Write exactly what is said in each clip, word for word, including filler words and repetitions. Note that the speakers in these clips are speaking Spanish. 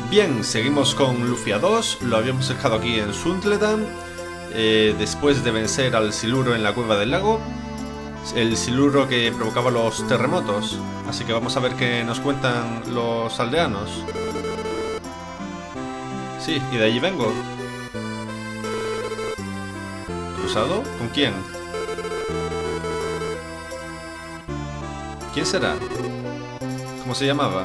Bien, seguimos con Lufia dos, lo habíamos dejado aquí en Sundledan, eh, después de vencer al siluro en la cueva del lago, el siluro que provocaba los terremotos, así que vamos a ver qué nos cuentan los aldeanos. Sí, y de allí vengo. ¿Cruzado? ¿Con quién? ¿Quién será? ¿Cómo se llamaba?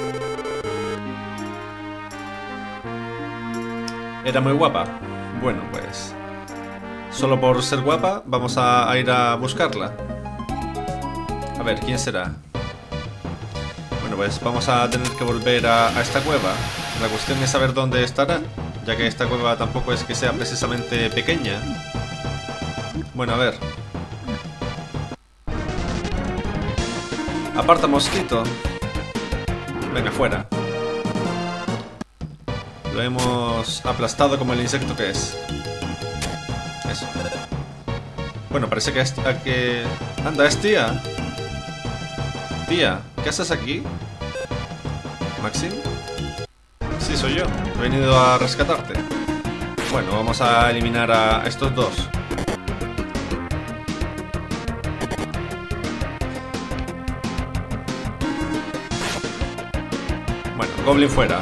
Era muy guapa. Bueno, pues... solo por ser guapa, vamos a, a ir a buscarla. A ver, ¿quién será? Bueno, pues vamos a tener que volver a, a esta cueva. La cuestión es saber dónde estará, ya que esta cueva tampoco es que sea precisamente pequeña. Bueno, a ver. Aparta, mosquito. Venga, fuera. Lo hemos aplastado como el insecto que es. Eso. Bueno, parece que es... que... anda, es tía. Tía, ¿qué haces aquí? ¿Maxim? Sí, soy yo. He venido a rescatarte. Bueno, vamos a eliminar a estos dos. Bueno, Goblin fuera.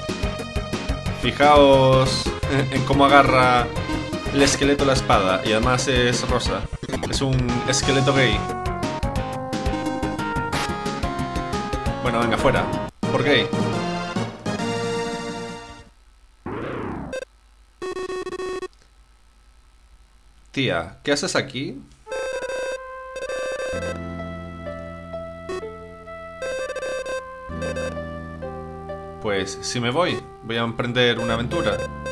Fijaos en cómo agarra el esqueleto la espada. Y además es rosa. Es un esqueleto gay. Bueno, venga, fuera. ¿Por gay? Tía, ¿qué haces aquí? Pues si me voy, voy a emprender una aventura.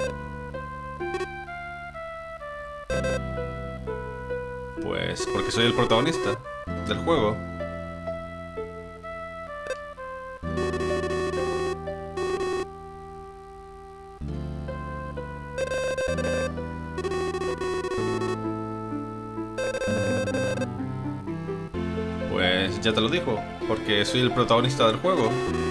Pues porque soy el protagonista del juego. Pues ya te lo digo, porque soy el protagonista del juego.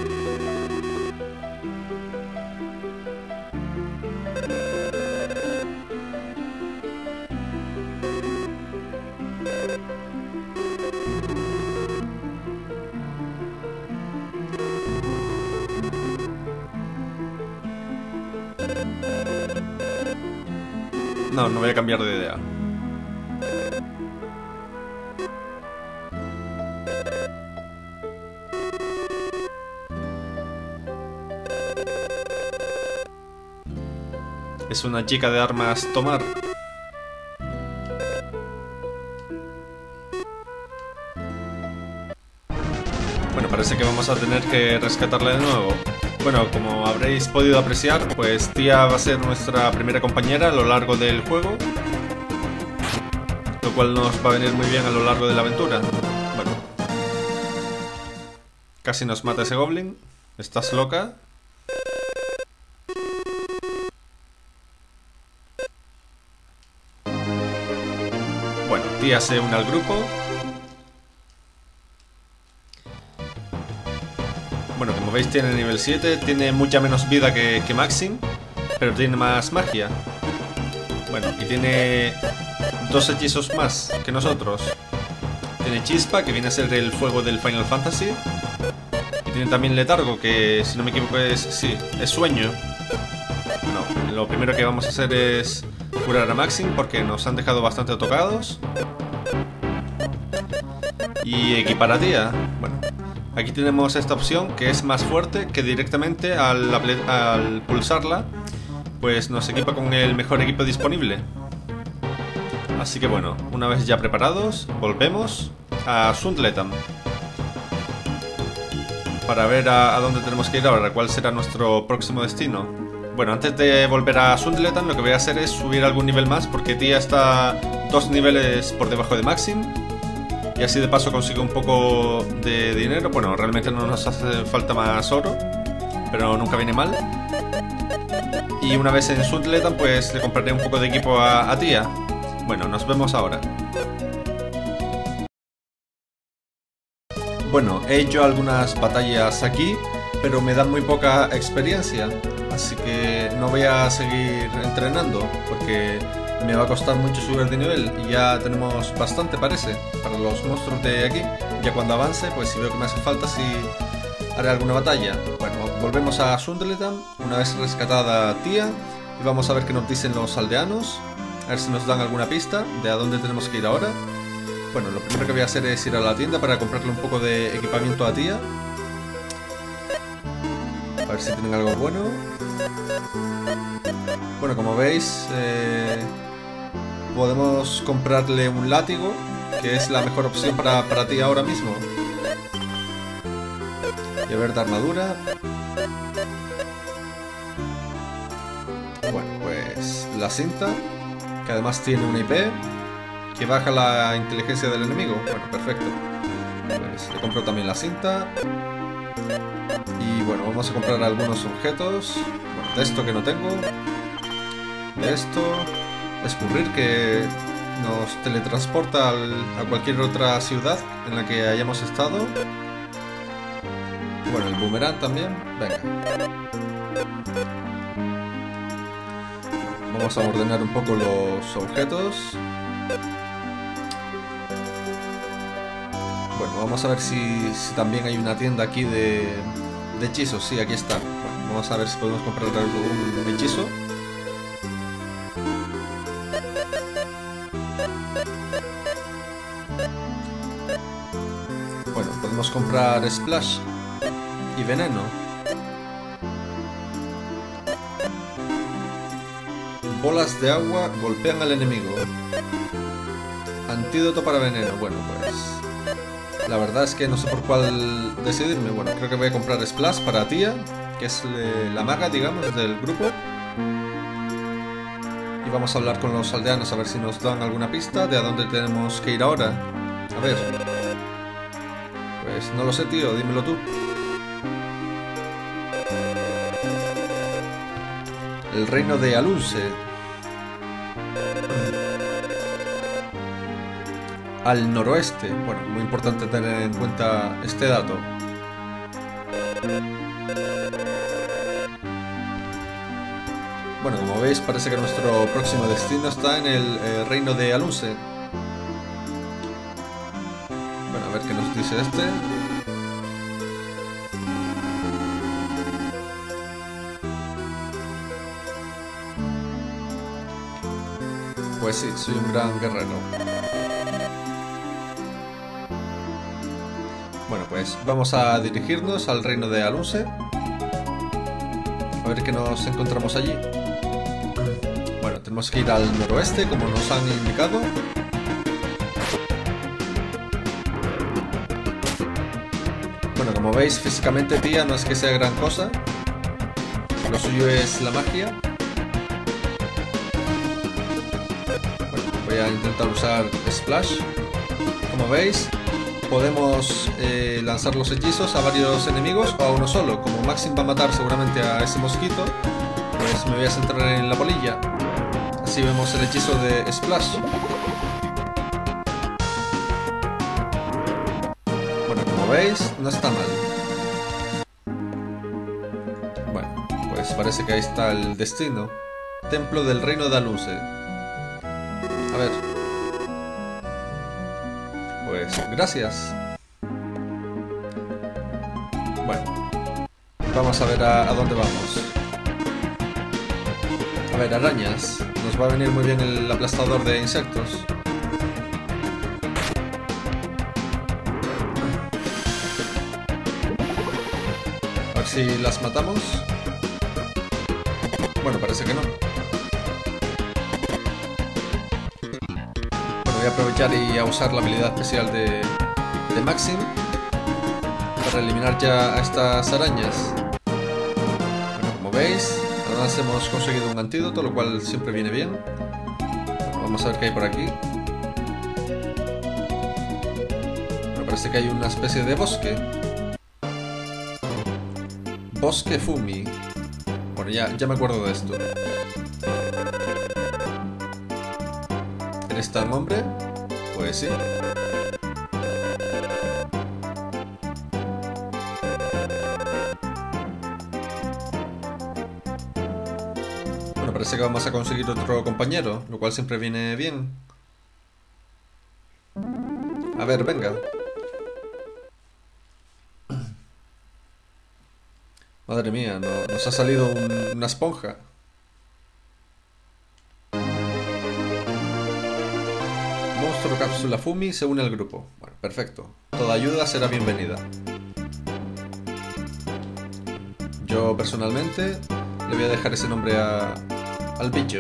No, no voy a cambiar de idea. Es una chica de armas tomar. Bueno, parece que vamos a tener que rescatarla de nuevo. Bueno, como habréis podido apreciar, pues tía va a ser nuestra primera compañera a lo largo del juego, lo cual nos va a venir muy bien a lo largo de la aventura. Bueno, casi nos mata ese goblin. ¿Estás loca? Bueno, tía se une al grupo. Bueno, como veis tiene nivel siete, tiene mucha menos vida que, que Maxim, pero tiene más magia. Bueno, y tiene dos hechizos más que nosotros. Tiene Chispa, que viene a ser el fuego del Final Fantasy. Y tiene también Letargo, que si no me equivoco es... sí, es sueño. Bueno, lo primero que vamos a hacer es curar a Maxim, porque nos han dejado bastante tocados. Y equipar a tía. Bueno, aquí tenemos esta opción que es más fuerte, que directamente al, al pulsarla pues nos equipa con el mejor equipo disponible. Así que bueno, una vez ya preparados, volvemos a Sundledan para ver a, a dónde tenemos que ir ahora, cuál será nuestro próximo destino. Bueno, antes de volver a Sundledan lo que voy a hacer es subir algún nivel más, porque tía está dos niveles por debajo de Maxim. Y así de paso consigo un poco de dinero. Bueno, realmente no nos hace falta más oro, pero nunca viene mal. Y una vez en Sundledan pues le compraré un poco de equipo a, a tía. Bueno, nos vemos ahora. Bueno, he hecho algunas batallas aquí pero me dan muy poca experiencia, así que no voy a seguir entrenando porque me va a costar mucho subir de nivel y ya tenemos bastante, parece, para los monstruos de aquí. Ya cuando avance, pues si veo que me hace falta, sí haré alguna batalla. Bueno, volvemos a Sundleton, una vez rescatada Tía, y vamos a ver qué nos dicen los aldeanos, a ver si nos dan alguna pista de a dónde tenemos que ir ahora. Bueno, lo primero que voy a hacer es ir a la tienda para comprarle un poco de equipamiento a Tía. A ver si tienen algo bueno. Bueno, como veis, eh, podemos comprarle un látigo, que es la mejor opción para, para ti ahora mismo. Y a ver, de armadura. Bueno, pues la cinta, que además tiene una I P, que baja la inteligencia del enemigo. Bueno, perfecto. Pues le compro también la cinta. Y bueno, vamos a comprar algunos objetos. Bueno, de esto que no tengo. De esto. Escurrir, que nos teletransporta al, a cualquier otra ciudad en la que hayamos estado. Bueno, el boomerang también. Venga. Vamos a ordenar un poco los objetos. Bueno, vamos a ver si, si también hay una tienda aquí de, de hechizos. Sí, aquí está. Bueno, vamos a ver si podemos comprar algún hechizo. Bueno, podemos comprar Splash y Veneno. Bolas de agua golpean al enemigo. Antídoto para veneno. Bueno, pues la verdad es que no sé por cuál decidirme. Bueno, creo que voy a comprar Splash para Tía, que es la maga, digamos, del grupo. Y vamos a hablar con los aldeanos a ver si nos dan alguna pista de a dónde tenemos que ir ahora. A ver. Pues no lo sé, tío, dímelo tú. El reino de Alunse. Al noroeste. Bueno, muy importante tener en cuenta este dato. Bueno, como veis, parece que nuestro próximo destino está en el eh, reino de Alunse. Bueno, a ver qué nos dice este. Pues sí, soy un gran guerrero. Bueno, pues vamos a dirigirnos al reino de Alunse. A ver qué nos encontramos allí. Bueno, tenemos que ir al noroeste, como nos han indicado. Bueno, como veis, físicamente Tía no es que sea gran cosa. Lo suyo es la magia. Bueno, voy a intentar usar Splash. Como veis, podemos eh, lanzar los hechizos a varios enemigos o a uno solo. Como Maxim va a matar seguramente a ese mosquito, pues me voy a centrar en la polilla. Así vemos el hechizo de Splash. Bueno, como veis, no está mal. Bueno, pues parece que ahí está el destino. Templo del reino de Alunse. A ver. Pues gracias. Bueno, vamos a ver a, a dónde vamos. A ver, arañas. Nos va a venir muy bien el aplastador de insectos. A ver si las matamos. Bueno, parece que no. Bueno, voy a aprovechar y a usar la habilidad especial de, de Maxim para eliminar ya a estas arañas. Bueno, como veis, además hemos conseguido un antídoto, lo cual siempre viene bien. Bueno, vamos a ver qué hay por aquí. Bueno, parece que hay una especie de bosque. Bosque Fumi. Bueno, ya, ya me acuerdo de esto. ¿Eres tan hombre? Pues sí. parece que vamos a conseguir otro compañero, lo cual siempre viene bien. A ver, venga. Madre mía, no, nos ha salido un- una esponja. Monstruo Cápsula Fumi se une al grupo. Bueno, perfecto. Toda ayuda será bienvenida. Yo personalmente le voy a dejar ese nombre a, al bicho.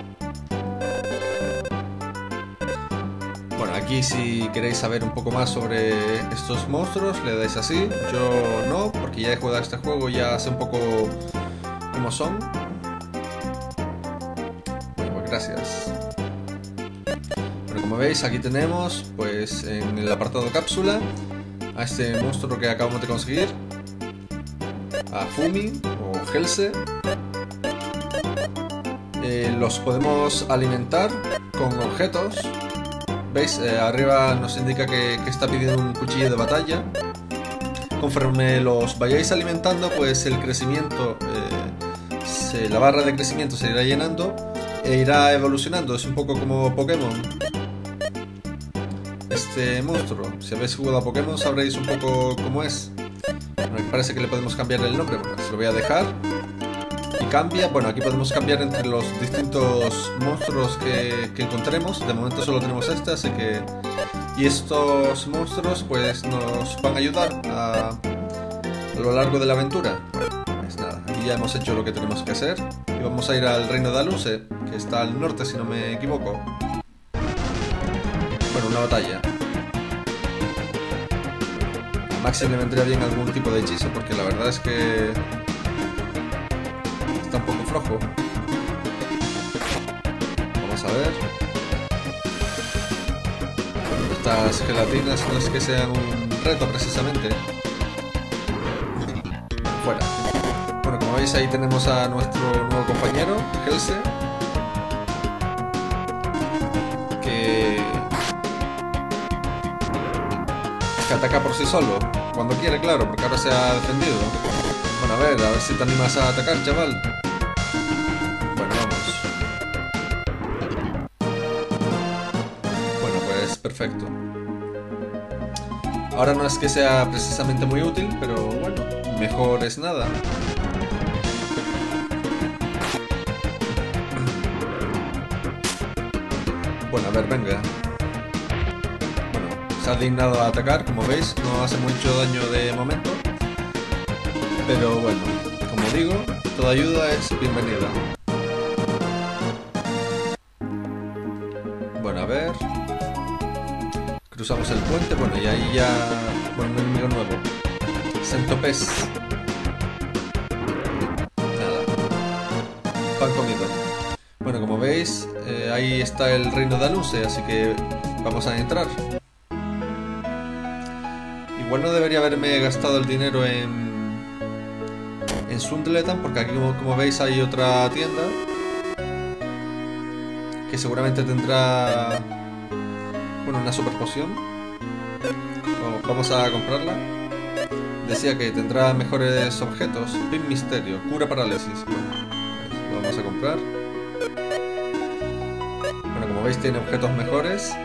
Bueno, aquí si queréis saber un poco más sobre estos monstruos, le dais así. Yo no, porque ya he jugado a este juego y ya sé un poco cómo son. Bueno, pues gracias. Bueno, como veis, aquí tenemos, pues en el apartado cápsula, a este monstruo que acabamos de conseguir, a Fumi o Helse. Eh, los podemos alimentar con objetos. ¿Veis? Eh, arriba nos indica que, que está pidiendo un cuchillo de batalla. Conforme los vayáis alimentando, pues el crecimiento, eh, se, la barra de crecimiento se irá llenando e irá evolucionando. Es un poco como Pokémon. Este monstruo, si habéis jugado a Pokémon sabréis un poco cómo es. Bueno, aquí parece que le podemos cambiar el nombre. Bueno, se lo voy a dejar. Y cambia, bueno, aquí podemos cambiar entre los distintos monstruos que, que encontremos. De momento solo tenemos este, así que... Y estos monstruos pues nos van a ayudar a, a lo largo de la aventura. Bueno, pues nada, aquí ya hemos hecho lo que tenemos que hacer. Y vamos a ir al reino de Aluse, que está al norte si no me equivoco. Bueno, una batalla. A Maxi le vendría bien algún tipo de hechizo, porque la verdad es que... está un poco flojo. Vamos a ver. Estas gelatinas no es que sean un reto precisamente. Fuera. Bueno, como veis ahí tenemos a nuestro nuevo compañero, Helse, que... que ataca por sí solo, cuando quiere, claro, porque ahora se ha defendido. Bueno, a ver, a ver si te animas a atacar, chaval. Bueno, vamos. Bueno, pues perfecto. Ahora no es que sea precisamente muy útil, pero bueno, mejor es nada. Bueno, a ver, venga. Bueno, se ha dignado a atacar, como veis, no hace mucho daño de momento. Pero bueno, como digo, toda ayuda es bienvenida. Bueno, a ver... Cruzamos el puente, bueno, y ahí ya... Bueno, un enemigo nuevo. Centopes. Nada. Pan comido. Bueno, como veis, eh, ahí está el reino de Aluse, así que vamos a entrar. Igual no debería haberme gastado el dinero en... en Sundletan, porque aquí como, como veis hay otra tienda que seguramente tendrá, bueno, una super poción. Vamos a comprarla. Decía que tendrá mejores objetos. Pin misterio, cura parálisis. Bueno, lo vamos a comprar. Bueno, como veis tiene objetos mejores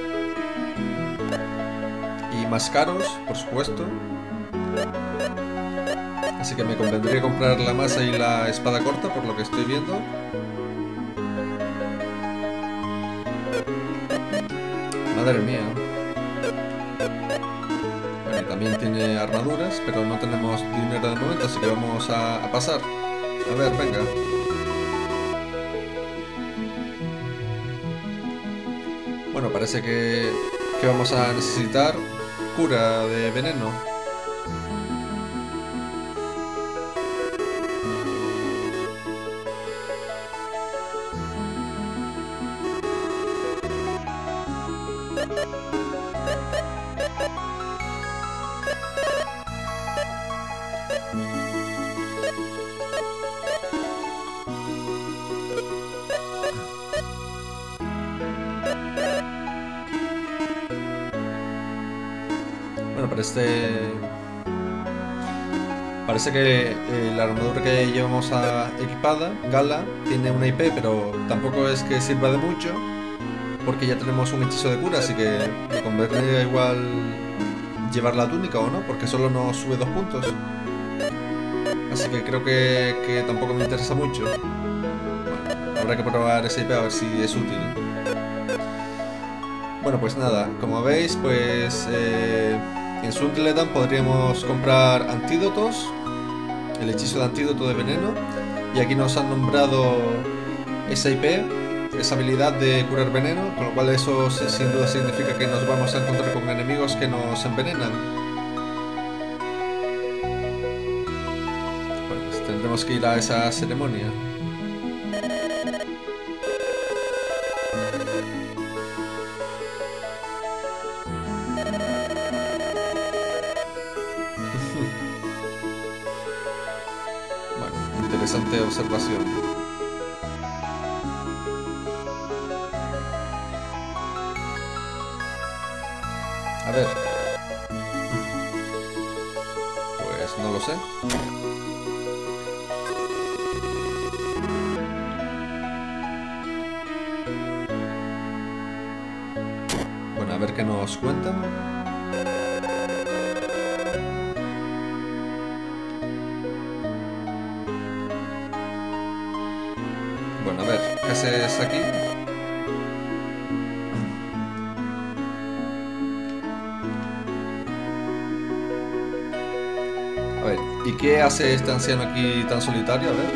y más caros, por supuesto. Así que me convendría comprar la masa y la espada corta, por lo que estoy viendo. Madre mía. Bueno, y también tiene armaduras, pero no tenemos dinero de momento, así que vamos a, a pasar. A ver, venga. Bueno, parece que, que vamos a necesitar cura de veneno. Bueno, pero este... Parece que eh, la armadura que llevamos a, equipada, Gala, tiene una I P, pero tampoco es que sirva de mucho, porque ya tenemos un hechizo de cura, así que me convendría igual llevar la túnica o no, porque solo nos sube dos puntos. Así que creo que, que tampoco me interesa mucho. Bueno, habrá que probar esa I P a ver si es útil. Bueno, pues nada, como veis, pues eh, en Sundledan podríamos comprar antídotos, el hechizo de antídoto de veneno, y aquí nos han nombrado esa I P, esa habilidad de curar veneno, con lo cual eso sin duda significa que nos vamos a encontrar con enemigos que nos envenenan. Bueno, pues tendremos que ir a esa ceremonia. Interesante observación. A ver. Pues no lo sé. Bueno, a ver qué nos cuentan. Bueno, a ver, ¿qué haces aquí? A ver, ¿y qué hace este anciano aquí tan solitario? A ver.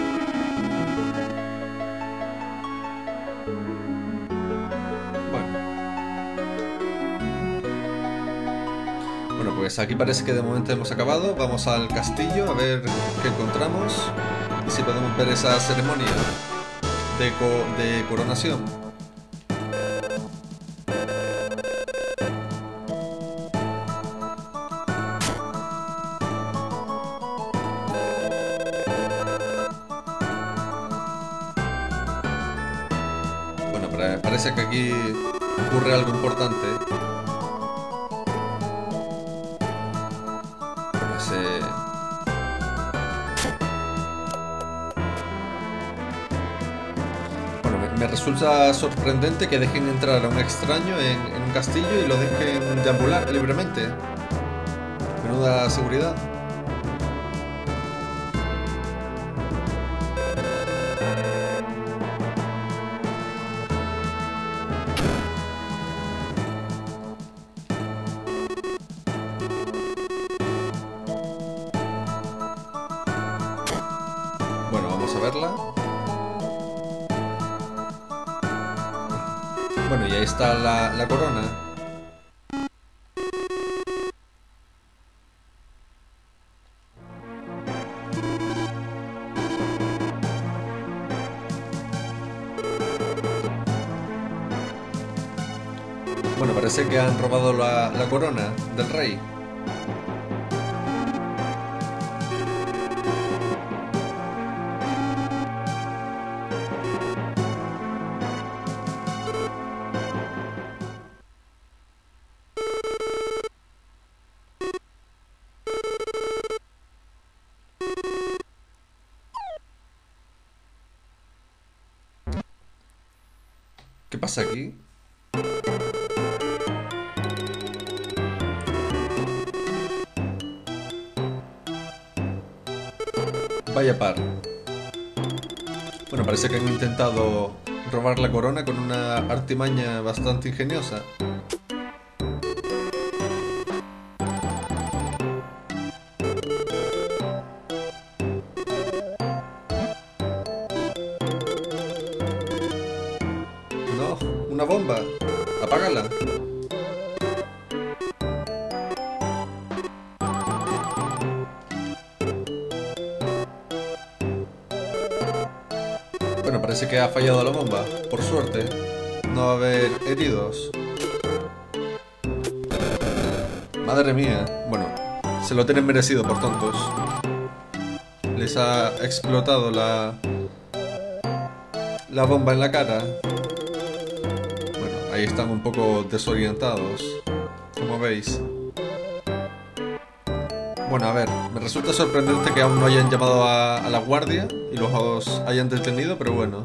Bueno. Bueno, pues aquí parece que de momento hemos acabado. Vamos al castillo a ver qué encontramos y si podemos ver esa ceremonia de, co de coronación. Bueno, parece que aquí ocurre algo importante. Pues, eh... Me resulta sorprendente que dejen entrar a un extraño en, en un castillo y lo dejen deambular libremente. Menuda seguridad. Bueno, vamos a verla. Bueno, y ahí está la, la corona. Bueno, parece que han robado la, la corona del rey. ¿Qué pasa aquí? Vaya par. Bueno, parece que han intentado robar la corona con una artimaña bastante ingeniosa. No, una bomba. Apágala. Bueno, parece que ha fallado la bomba. Por suerte, no va a haber heridos. Madre mía. Bueno, se lo tienen merecido por tontos. Les ha explotado la... la bomba en la cara. Bueno, ahí están un poco desorientados, como veis. Bueno, a ver, me resulta sorprendente que aún no hayan llamado a, a la guardia y los hayan detenido, pero bueno.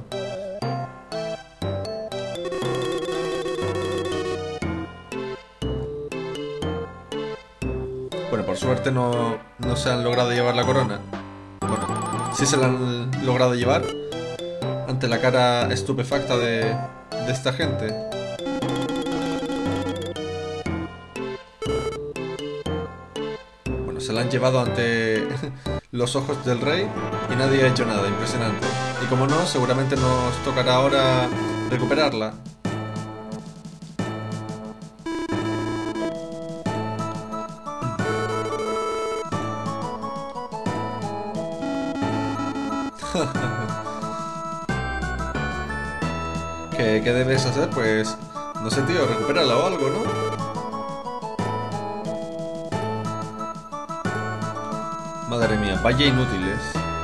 Bueno, por suerte no, no se han logrado llevar la corona. Bueno, sí se la han logrado llevar ante la cara estupefacta de, de esta gente. Bueno, se la han llevado ante los ojos del rey y nadie ha hecho nada, impresionante. Y como no, seguramente nos tocará ahora recuperarla. ¿Qué, ¿Qué debes hacer? Pues, no sé, tío, recuperarla o algo, ¿no? Madre mía, vaya inútiles.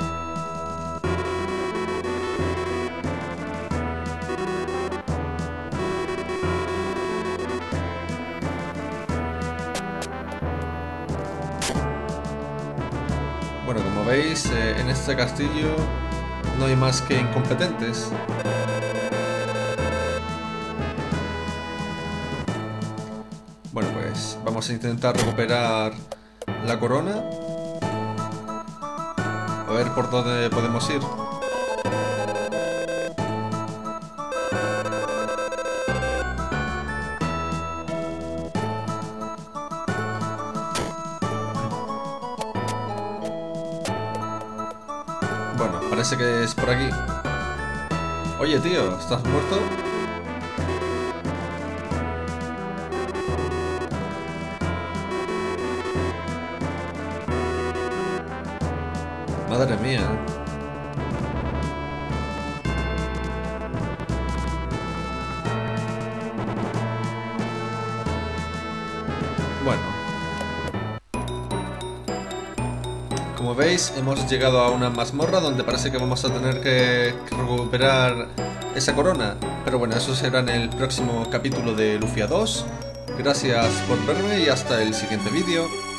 Bueno, como veis, eh, en este castillo no hay más que incompetentes. Bueno, pues vamos a intentar recuperar la corona. A ver por dónde podemos ir. Bueno, parece que es por aquí. Oye, tío, ¿estás muerto? Madre mía. Bueno. Como veis, hemos llegado a una mazmorra donde parece que vamos a tener que recuperar esa corona. Pero bueno, eso será en el próximo capítulo de Lufia dos. Gracias por verme y hasta el siguiente vídeo.